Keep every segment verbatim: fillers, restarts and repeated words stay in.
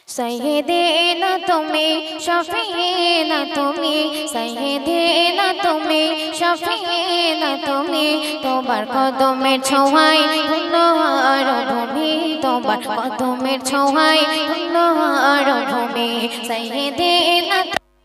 सैयदना तुम्हें शफीना तुम्हें सैयदना तुम्हें शफीना तुम्हें তোমার কদমের ছোঁয়ায় ধন্য আর ভূমি তোমার কদমের ছোঁয়ায় ধন্য আর ভূমি সৈয়দনা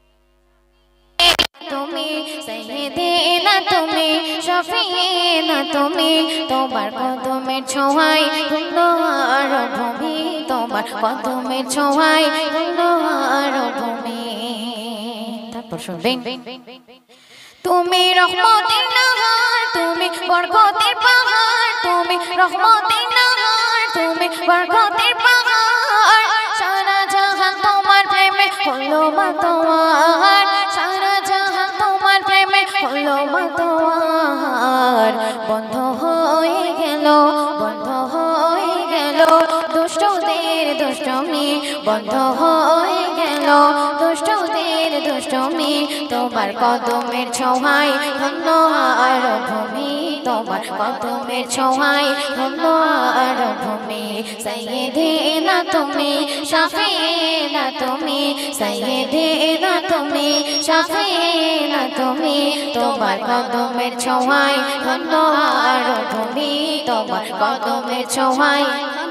तुम्हें सैयदना तुम्हें शफीना तुम्हें তোমার কদমের ছোঁয়ায় ধন্য আর ভূমি তোমার কদমের ছোঁয়ায় ধন্য আর ভূমি। তারপর শুনবেন তুমি রহমতের নাহার তুমি বরকতের পাহাড় তুমি রহমতের নাহার তুমি বরকতের পাহাড় সারা জাহান তোমার প্রেমে হলো মাতোয়ার সারা জাহান তোমার প্রেমে হলো মাতোয়ার বন্ধ হয়ে গেল বন্ধ হয়ে গেল দুষ্টদের দুষ্টমি বন্ধ হয়ে গেল দুষ্টদের দুষ্টমি তোমার কদমের ছোঁয়ায় ধন্য আর ভূমি তোমার কদমের ছোঁয়ায় ধন্য আর ভূমি সৈয়দনা তুমি শফীনা তুমি সৈয়দনা তুমি শফীনা তুমি তোমার কদমের ছোঁয়ায় ধন্য আর ভূমি তোমার কদমের ছোঁয়ায়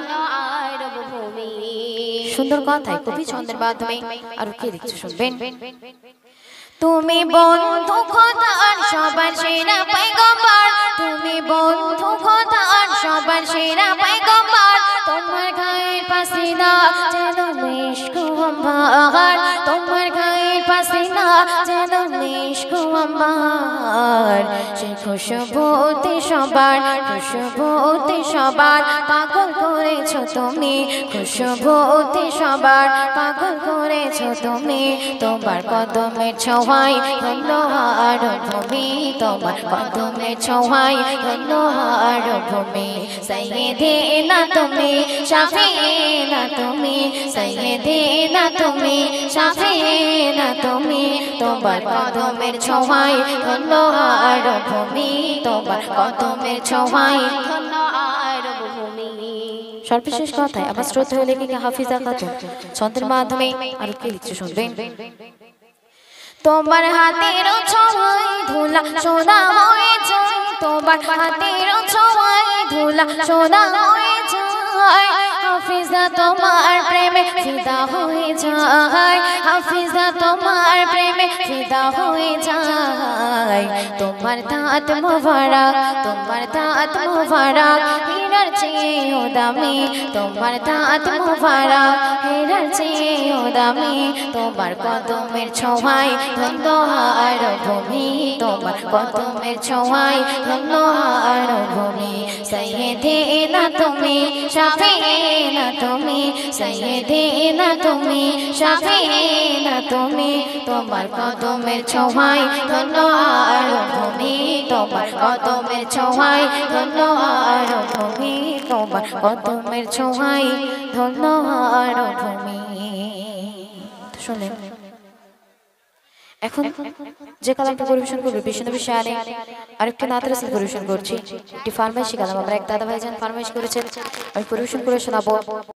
সুন্দর কথায় কবি ছন্দের মাধ্যমে আর কে লিখছে শুনবেন তুমি বন্ধু খোদার সবার সেরা পয়গম্বর তুমি বন্ধু খোদার সবার সেরা পয়গম্বর তোমার গায়ের পাসিনা যেন মিশক আম্বার তোমার গায়ের পাসিনা যেন মিশক আম্বার সে খুশবুতে সবার খুশবুতে সবার পাগল করেছো তুমি খুশবুতে সবার পাগল করেছো তুমি তোমার কদমের ছোঁয়ায় ধন্য আর ভূমি তোমার কদমের ছোঁয়ায় ধন্য আর ভূমি সৈয়দনা তুমি শফীনা তুমি সৈয়দনা তুমি শফীনা তুমি তোমার কদমের ছোঁয়ায় ধন্য আর ভূমি তোমার কদমের ছোঁয়ায় ধন্য আর ভূমি। সর্বশেষ কথায় আমার শ্রদ্ধেয় লেখিকা হাফিজা খাতুন ছন্দের মাধ্যমে আর কে লিখছে শুনবেন তোমার হাতের ছোঁয়ায় ধুলা সোনা হয়ে যায় তোমার হাতের ছোঁয়ায় ধুলা সোনা হয়ে যায় হাফিজা তোমার প্রেমে ফিদা হয়ে যায় হাফিজা তোমার প্রেমে ফিদা হয়ে যায় তোমার দাঁত মোবারক তোমার দাঁত মোবারক হীরার চেয়েও দামি তোমার দাঁত মোবারক হীরার চেয়েও দামি তোমার কদমের ছোঁয়ায় ধন্য আর ভূমি তোমার কদমের ছোঁয়ায় ধন্য আর ভূমি সৈয়দনা তুমি শফীনা তুমি সৈয়দনা তুমি শফীনা তুমি তোমার কদমের ছোঁয়ায় ধন্য আর ভূমি তোমার কদমের ছোঁয়ায় ধন্য আর ভূমি তোমার কদমের ছোঁয়ায় ধন্য আর ভূমি। শুনেন এখন যে কালামটা পরিবেশন করবে বিষ্ণুনবী শানে আরেকটি নাত রাসূল পরিবেশন করছি একটি ফরমাইশি কালাম আমরা এক দাদা ভাইজান ফরমাইশ করেছেন আমি পরিবেশন করে শোনাবো।